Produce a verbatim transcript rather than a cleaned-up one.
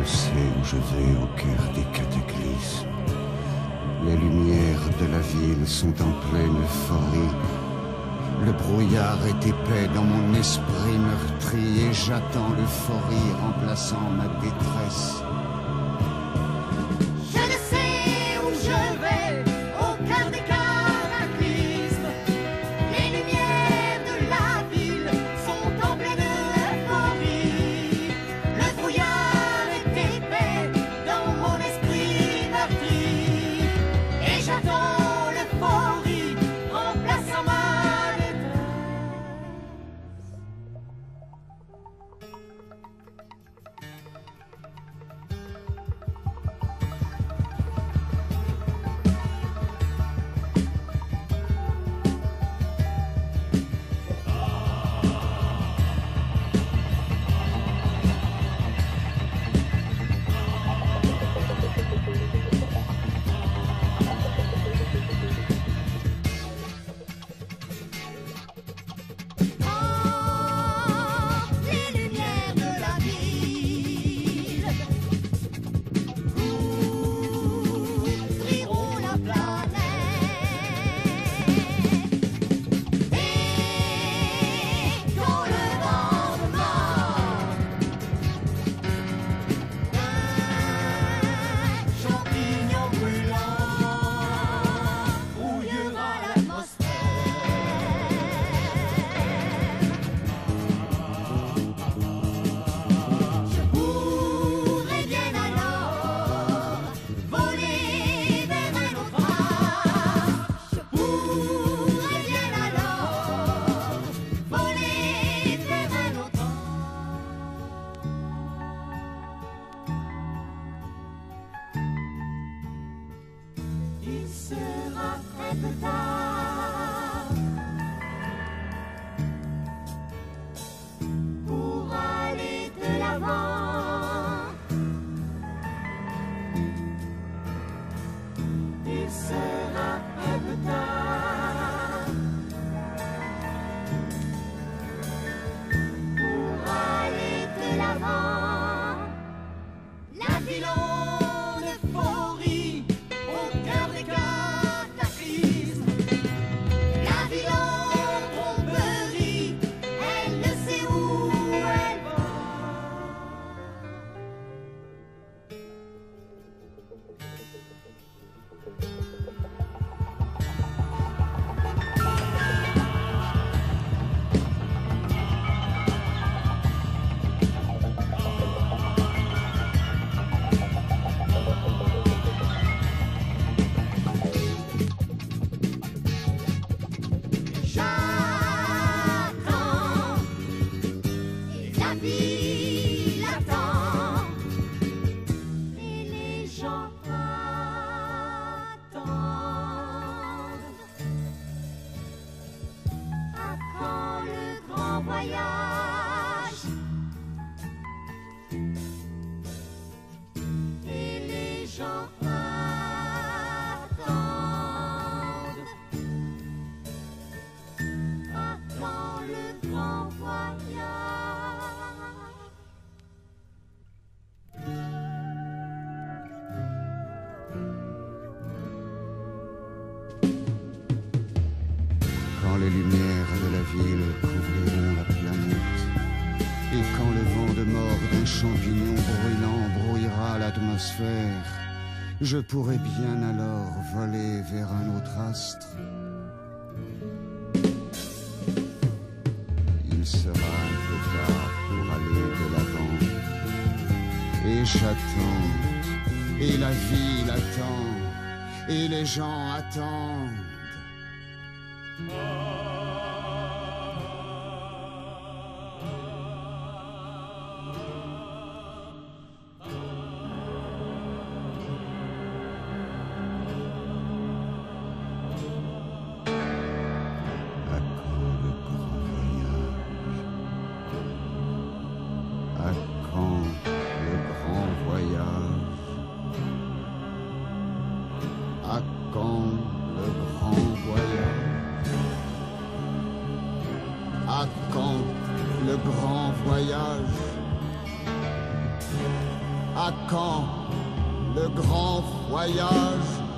Je sais où je vais au cœur des cataclysmes. Les lumières de la ville sont en pleine euphorie. Le brouillard est épais dans mon esprit meurtri et j'attends l'euphorie remplaçant ma détresse. Je ne sais où je vais, au cœur des cataclysmes. Les lumières de la ville sont en pleine euphorie. Le brouillard est épais dans mon esprit meurtri et j'attends l'euphorie remplaçant ma il sera un peu tard pour aller de l'avant. Il sera un peu tard pour aller de l'avant. La ville en euphorie au cœur des cataclysmes. La ville en tromperie, elle ne sait où elle va. J'attends et la ville attend et les gens attendent. À quand le grand voyage et les gens attendent. À quand le grand voyage? Quand les lumières de la ville couvriront la planète et quand le vent de mort d'un champignon brûlant brouillera l'atmosphère, je pourrai bien alors voler vers un autre astre. Il sera un peu tard pour aller de l'avant et j'attends et la ville attend et les gens attendent. À quand le grand voyage? À quand le grand voyage? À quand le grand voyage? À À quand le grand voyage?